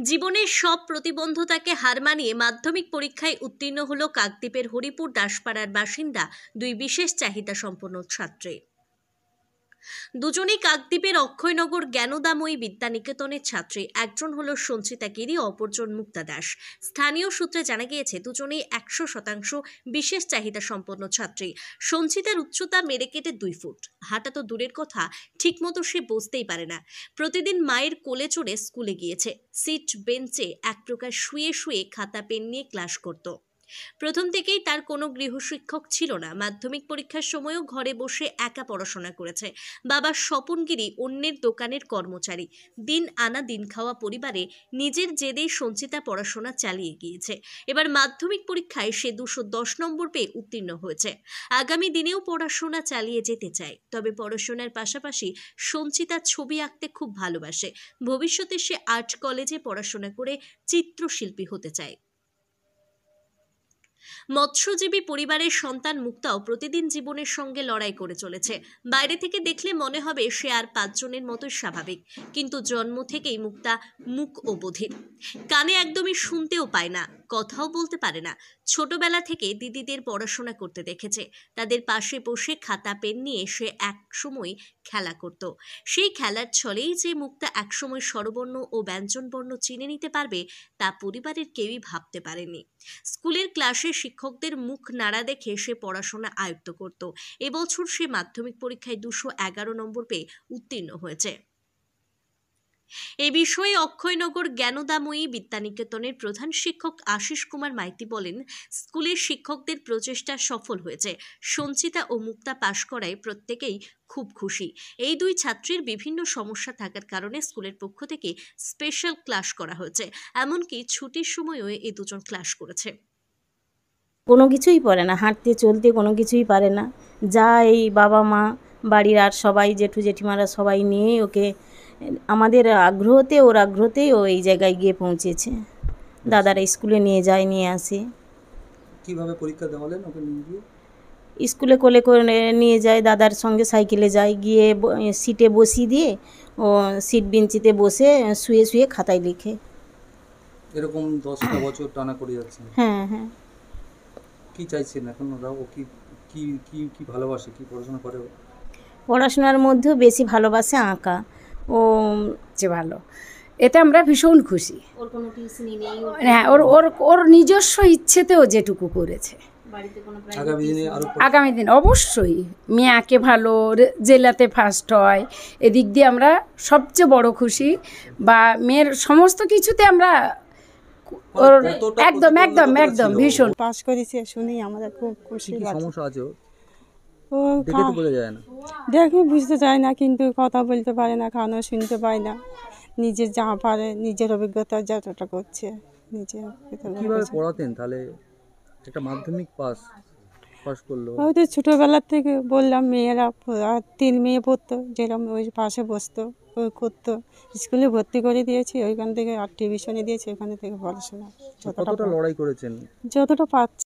জীবনের সব প্রতিবন্ধতাকে হার মানিয়ে মাধ্যমিক পরীক্ষায় উত্তীর্ণ হলো কাকদ্বীপের হরিপুর দাসপাড়ার বাসিন্দা দুই বিশেষ চাহিদা সম্পন্ন ছাত্রী। দুজনেই কাকদ্বীপের অক্ষয়নগর জ্ঞানদাময়ী বিদ্যানিকেতনের ছাত্রী। একজন হলো সঞ্চিতা গিরি, অপরজন মুক্তা দাস। স্থানীয় সূত্রে জানা গিয়েছে দুজনেই 100% বিশেষ চাহিদা সম্পন্ন ছাত্রী। সঞ্চিতার উচ্চতা মেরে কেটে 2 ফুট, হাঁটা তো দূরের কথা, ঠিকমতো সে বসতেই পারে না। প্রতিদিন মায়ের কোলে চড়ে স্কুলে গিয়েছে। সিট বেঞ্চে এক প্রকার শুয়ে শুয়ে খাতা পেন নিয়ে ক্লাস করত। প্রথম থেকেই তার কোনো গৃহশিক্ষক ছিল না। মাধ্যমিক পরীক্ষার সময়ও ঘরে বসে একা পড়াশোনা করেছে। বাবা স্বপনগিরি অন্যের দোকানের কর্মচারী। দিন আনা দিন খাওয়া পরিবারে নিজের জেদেই সঞ্চিতা পড়াশোনা চালিয়ে গিয়েছে। এবার মাধ্যমিক পরীক্ষায় সে 210 নম্বর পেয়ে উত্তীর্ণ হয়েছে। আগামী দিনেও পড়াশোনা চালিয়ে যেতে চায়। তবে পড়াশোনার পাশাপাশি সঞ্চিতা ছবি আঁকতে খুব ভালোবাসে। ভবিষ্যতে সে আর্ট কলেজে পড়াশোনা করে চিত্রশিল্পী হতে চায়। মৎস্যজীবী পরিবারের সন্তান মুক্তাও প্রতিদিন জীবনের সঙ্গে লড়াই করে চলেছে। বাইরে থেকে দেখলে মনে হবে সে আর 5 জনের মতোই স্বাভাবিক, কিন্তু জন্ম থেকেই মুক্তা মুক ও বধির। কানে একদমই শুনতেও পায় না, কথাও বলতে পারে না। ছোটবেলা থেকে দিদিদের পড়াশোনা করতে দেখেছে। তাদের পাশে বসে খাতা পেন নিয়ে সে একসময় খেলা করত। সেই খেলার ছলেই যে মুক্তা একসময় স্বরবর্ণ ও ব্যঞ্জনবর্ণ চিনে নিতে পারবে তা পরিবারের কেউই ভাবতে পারেনি। স্কুলের ক্লাসে শিক্ষকদের মুখ নাড়া দেখে সে পড়াশোনা আয়ত্ত করত। এবছর সে মাধ্যমিক পরীক্ষায় 211 নম্বর পেয়ে উত্তীর্ণ হয়েছে। এ বিষয়ে অক্ষয়নগর জ্ঞানদাময়ী বিদ্যানিকেতনের প্রধান শিক্ষক আশিস কুমার মাইতি বলেন, স্কুলের শিক্ষকদের প্রচেষ্টা সফল হয়েছে। সঞ্চিতা ও মুক্তা পাশ করায় প্রত্যেকেই খুব খুশি। এই দুই ছাত্রীর বিভিন্ন সমস্যা থাকার কারণে স্কুলের পক্ষ থেকে স্পেশাল ক্লাস করা হয়েছে। এমনকি ছুটির সময়ও এই দুজন ক্লাস করেছে। কোনো কিছুই পারে না, হাঁটতে চলতে কোনো কিছুই পারে না। যা এই বাবা মা বাড়ির আর সবাই জেঠু জেঠিমারা সবাই নিয়ে ওকে আমাদের আগ্রহতে ওর আগ্রহতেই ও এই জায়গায় গিয়ে পৌঁছেছে। দাদারা স্কুলে নিয়ে যায়, নিয়ে আসে। কিভাবে পরীক্ষা দেওয়ালেন ওকে নিয়ে গিয়ে? স্কুলে কোলে করে নিয়ে যায়, দাদার সঙ্গে সাইকেলে যায়, গিয়ে সিটে বসিয়ে দিয়ে ও সিট বেঞ্চিতে বসে শুয়ে শুয়ে খাতায় লিখে। এরকম 10টা বছর টানা করে যাচ্ছে? হ্যাঁ হ্যাঁ। কি চাইছেন এখন ওরা? ও কি কি কি কি ভালোবাসে, কি পড়াশোনা করে? পড়াশোনার মধ্যেও বেশি ভালোবাসে আঁকা। ও যে ভালো, এতে আমরা ভীষণ খুশি। ওর কোনো টিউশনি নেই। হ্যাঁ, ওর ওর ওর নিজস্ব ইচ্ছেতেও যেটুকু করেছে। আগামী দিন অবশ্যই মেয়ে আঁকে ভালো, জেলাতে ফার্স্ট হয়, এদিক দিয়ে আমরা সবচেয়ে বড় খুশি। বা মেয়ের সমস্ত কিছুতে আমরা ওর একদম একদম একদম ভীষণ পাস করেছে শুনেই আমাদের খুব খুশি লাগে। সমস্যা আছে ও দেখে তো বোঝা যায় না, দেখে বুঝতে চায় না, কিন্তু কথা বলতে পারে না, খাওয়ানো শুনতে পায় না। নিজের যা পারে নিজের অভিজ্ঞতা যতটা করছে নিজের। কিভাবে পড়াতেন তাহলে? একটা মাধ্যমিক পাস করলো। হয়তো ছোটোবেলার থেকে বললাম, মেয়েরা 3 মেয়ে পড়তো, যেরকম ওই পাশে বসতো, ওই করতো। স্কুলে ভর্তি করে দিয়েছি, ওইখান থেকে আর টিউশনে দিয়েছি, ওইখানে থেকে পড়াশোনা কতটা লড়াই করেছেন? যতটা পাচ্ছি।